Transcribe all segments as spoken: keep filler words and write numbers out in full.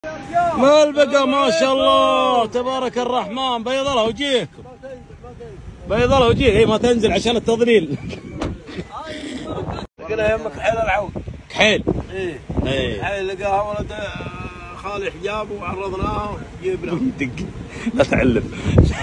ما البقى ما شاء الله تبارك الرحمن. بيض الله وجيهكم، بيض الله وجيهك. اي ما تنزل عشان التضليل. لقينا يمك كحيل العود. كحيل؟ ايه ايه كحيل لقاها ولد خالي حجابه وعرضناها وجبنا. دق لا تعلم.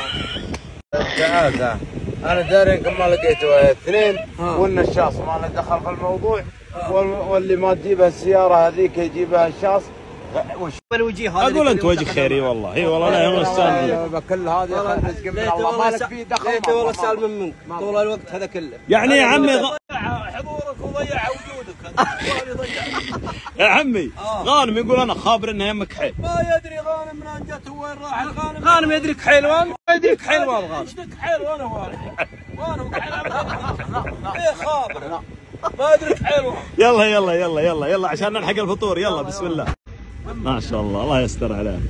تعال تعال انا داري يمكن ما لقيته اثنين والنشاص ما له دخل في الموضوع واللي ما تجيبها السياره هذيك يجيبها الشاص. وش الوجيه هذا؟ اقول انت وجه خيري والله. اي والله لا يوم السالم كل هذا رزق من الله ما لك فيه دخل. ليته والله سالم منك طول الوقت هذا كله. يعني يا عمي غ... حضورك وضيع وجودك. يا عمي غانم يقول انا خابر انه يمك كحيل. ما يدري غانم من جت وين راح. غانم غانم يدري كحيل وين؟ ما يدري كحيل وين غانم. ايش كحيل وانا وانا وانا كحيل. ايه خابر ما يدري كحيل وين. يلا يلا يلا يلا يلا عشان نلحق الفطور. يلا بسم الله. ما شاء الله الله يستر عليه.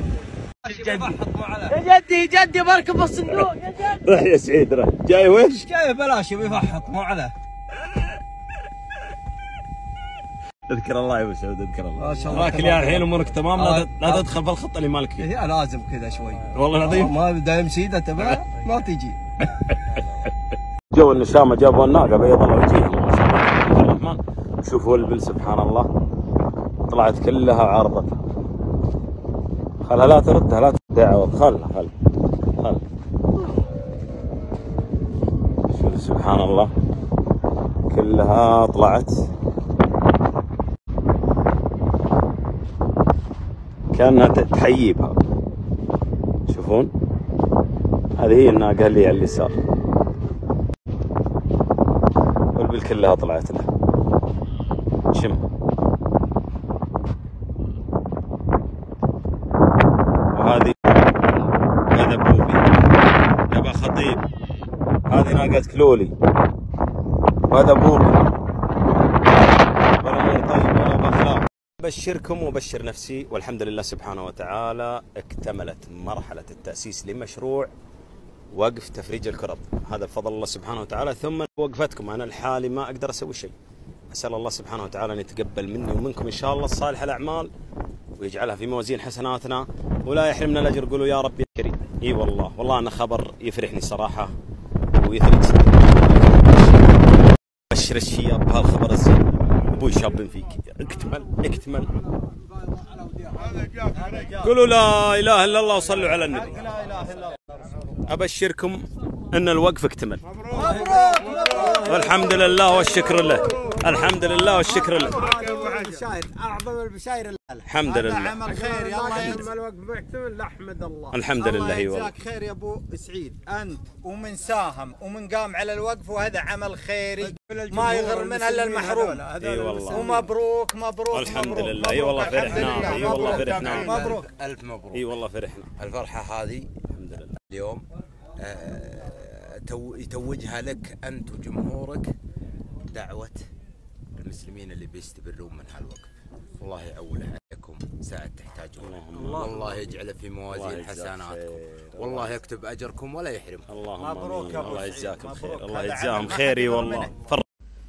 يا جدي يا جدي بركب الصندوق يا جدي. روح يا سعيد روح. جاي وش؟ جاي بلاش بيفحط مو عليه. اذكر الله يا ابو سعود اذكر الله. ما شاء الله. لكن يا الحين امورك تمام. لا لا تدخل في الخطه اللي مالك فيها. هي لازم كذا شوي والله العظيم. ما دايم سيده تبع ما تجي. جو النشامه جابوا الناقه بيض الله وجيههم ما شاء الله الرحمن. شوفوا البل سبحان الله طلعت كلها وعرضتها. خلها لا تردها لا تردها عوض. خلها خلها خلها. شوف سبحان الله كلها طلعت كأنها تحييبها. شوفون هذه هي الناقة اللي على اليسار والبل كلها طلعت له. شم وهذه هذا بوبي يابا خطيب. هذه ناقة كلولي وهذا بوبي. والامور طيبه ولا باخلاق. ابشركم وابشر نفسي والحمد لله سبحانه وتعالى اكتملت مرحله التاسيس لمشروع وقف تفريج الكرب. هذا بفضل الله سبحانه وتعالى ثم وقفتكم. انا لحالي ما اقدر اسوي شيء. اسال الله سبحانه وتعالى ان يتقبل مني ومنكم ان شاء الله الصالح الاعمال ويجعلها في موازين حسناتنا ولا يحرمنا الاجر. قولوا يا رب يا كريم. اي والله والله انا خبر يفرحني صراحه ويثلج صدري. بشر الشياب بهالخبر الزين. ابوي شاب فيك. اكتمل اكتمل. قولوا لا اله الا الله وصلوا على النبي. ابشركم ان الوقف اكتمل. والحمد لله والشكر له. الحمد لله والشكر له. اعظم البشاير الحمد لله. عمل خير يلا يا الوقف مكتمل نحمد الله. الحمد لله. اي والله. جزاك خير يا ابو سعيد انت ومن ساهم ومن قام على الوقف وهذا عمل خيري ما يغر منها الا المحروم. اي والله. ومبروك مبروك. الحمد لله. اي والله فرحنا. اي والله فرحنا. مبروك الف مبروك. اي والله فرحنا. الفرحه هذه الحمد لله اليوم آه يتوجها لك انت وجمهورك دعوه المسلمين اللي بيستبرون من هالوقف. الله يعول عليكم ساعة تحتاجون. والله يجعله في موازين حسناتكم. والله يكتب اجركم ولا يحرمكم. اللهم امين. الله يجزاكم خير. الله يجزاهم خيري والله. فر...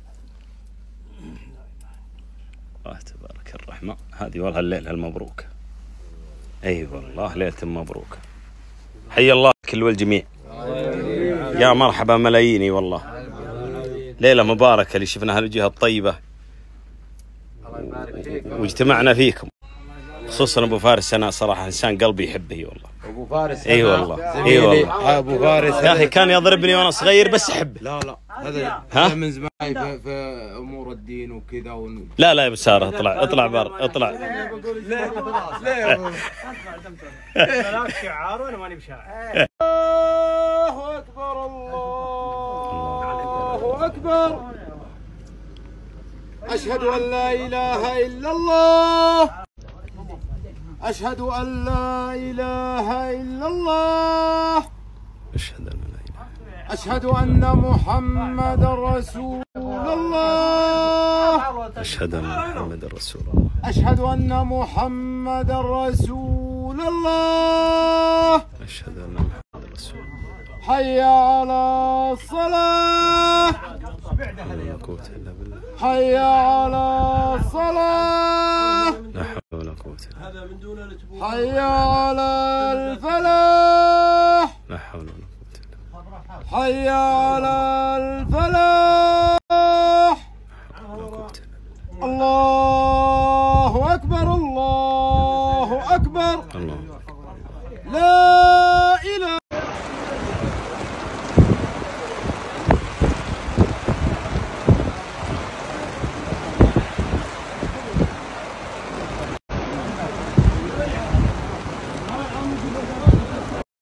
الله تبارك الرحمن. هذه والله الليله المبروكه. اي والله ليله مبروكه. حي الله كل والجميع. يا مرحبا ملاييني والله. ليله مباركه اللي شفنا هالجهه الطيبه واجتمعنا فيكم خصوصا ابو فارس. انا صراحه انسان قلبي يحبه والله. ابو فارس اي والله اي والله. ابو فارس يا اخي كان يضربني وانا صغير بس احبه. لا لا هذا هذا من زمان في, في امور الدين وكذا ون... لا لا يا ابو ساره اطلع اطلع بر اطلع. لا شعار وانا ماني بشاعر. الله اكبر الله اكبر. أشهد أن لا إله إلا الله. أشهد أن لا إله إلا الله. أشهد أن لا إله. أشهد أن محمد رسول الله. أشهد أن محمد رسول الله. أشهد أن محمد رسول الله. أشهد أن محمد رسول الله. حي على الصلاة. لا قوة إلا بالله. حي على الصلاة. لا حول ولا قوة قوة إلا بالله. هذا من دون الاتبوع. حي على الفلاح. لا حول ولا قوة إلا بالله. حي على الفلاح. الله أكبر الله أكبر. الله لا إله